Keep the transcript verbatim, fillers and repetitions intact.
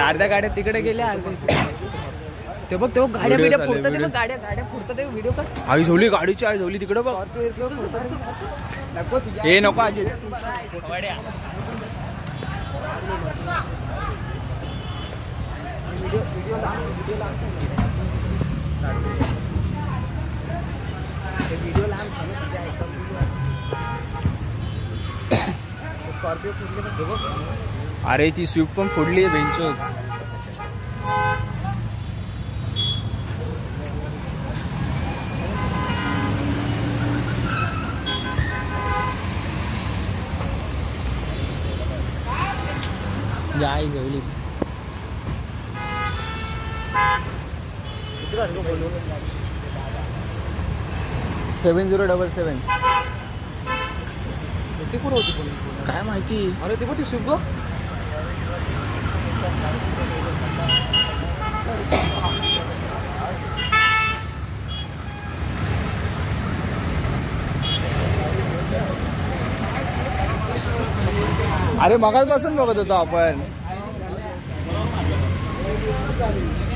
अर्ध्या गाड्या तिकडे गेल्या अर्ध्या ते बघ तो गाड्या बिड्या फुटतात ते बघ गाड्या गाड्या फुटतात ते व्हिडिओ कर. आई झोली गाडीची आई झोली तिकडे बघ. हे नको आजी अरे ती स्विफ्ट पण फोडली आहे बेंचवर. आई जेवली सेवन झिरो डबल सेवन कुठे होती काय माहिती. अरे ते ती शुभ अरे मगाचपासून बघत होतो आपण.